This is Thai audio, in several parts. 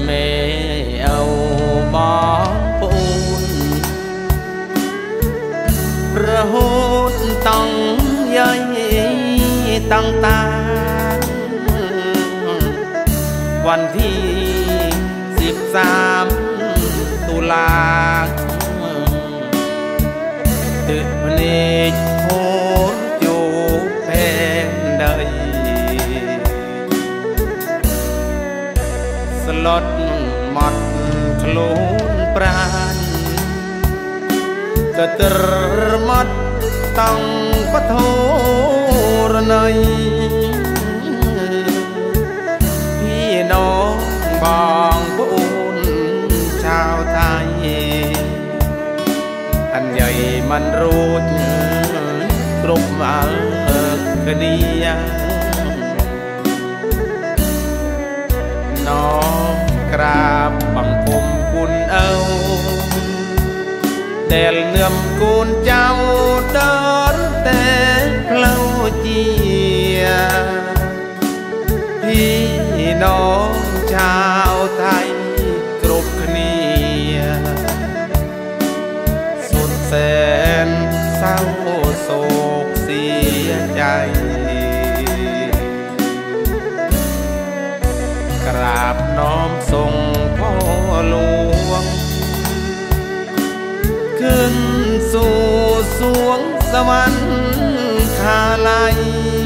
មេអូបងប្អូនរហូតតង់យាយតង់តាวันที่13 ตุลาตึกเพลงโหดจูแผ่นใดสลดหมดโคลนปราณก็ตรมัดตั้งปะโทระในพี่น้องบางผู้อุ่นชาวไทยอันใหญ่มันรู้กรุบมาคดีน้องกราบบังคมคุณเอาเดลเนื่อมกุนเจ้าเดินแต่เพลาเจียพี่น้องชาวไทยกรุบขเนียสุดแสนเศร้าโศกเสียใจกราบน้อมส่งพ่อหลวงขึ้นสู่สวงสวรรค์คาลัย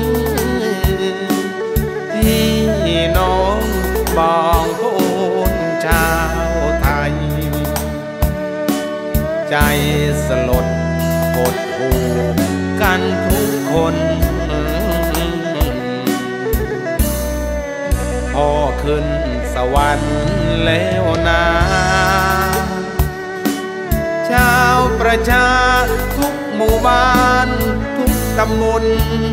พี่น้องบางคนชาวไทยใจสลดหดหู่กันทุกคนพ่อขึ้นสวรรค์แล้วนาชาวประชาทุกหมู่บ้านทุกตำบล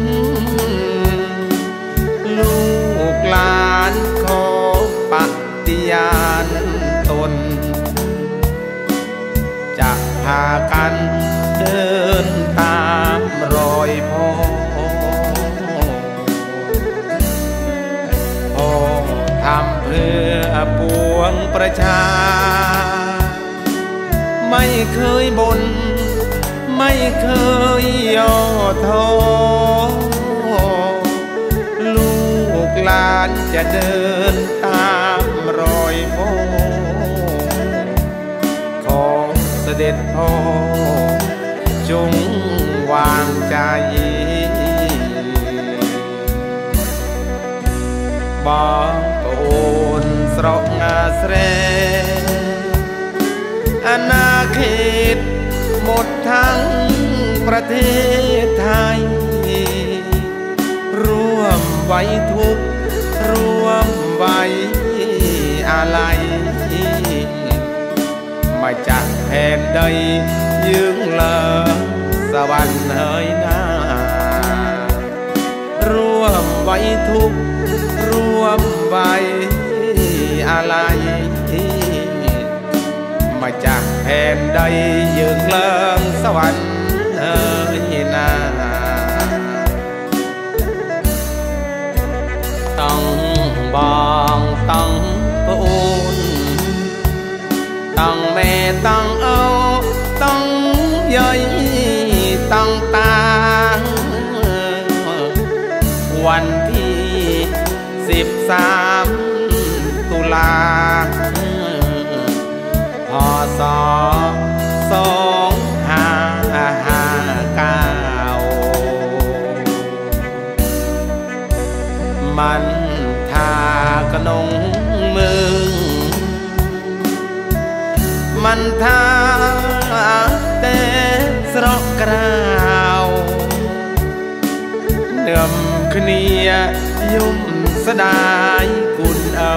ลูกหลานขอปฏิญาณตนจะพากันเดินตามรอยพ่อทำเพื่อปวงประชาไม่เคยบ่นไม่เคยย่อท้อลูกหลานจะเดินตามรอยพ่อขอเสด็จพ่อจงวางใจบางโอนสระงาเสรอาณาเขตหมดทั้งประเทศไทยร่วมไว้ทุกข์ร่วมไว้อาลัยมาจากแผ่นใดยืงเลอสวรรค์เฮยนาร่วมไว้ทุกข์ร่วมไว้อาลัยมาจากแผ่นใดยืงเลิงสวรรค์เฮยนาต้องบองต้องปูนต้องแม่ต้องเอาต้องย่อยต้องตาวันที่13 ตุลาพ.ศ. 2559มันทากระนงมึงมันทาแต่สระกราวเนื่อมขเนียยุ่มสดายกุนเอา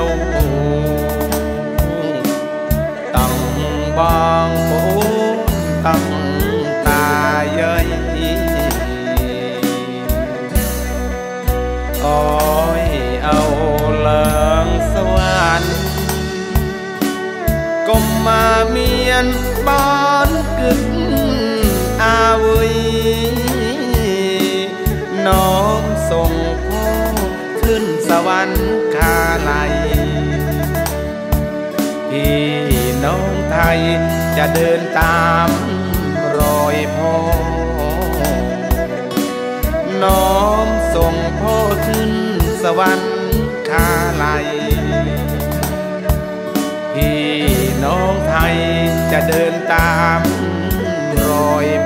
ตั้งบางโบตั้งตาเย้ยอ้อยเอาเลิงสวรรค์ก้มมาเมียนบอนกึศอาวุยน้องส่งพ่อขึ้นสวรรค์คาลัยยจะเดินตามรอยพ่อน้อมส่งพ่อขึ้นสวรรค์คาลัยพี่น้องไทยจะเดินตามรอย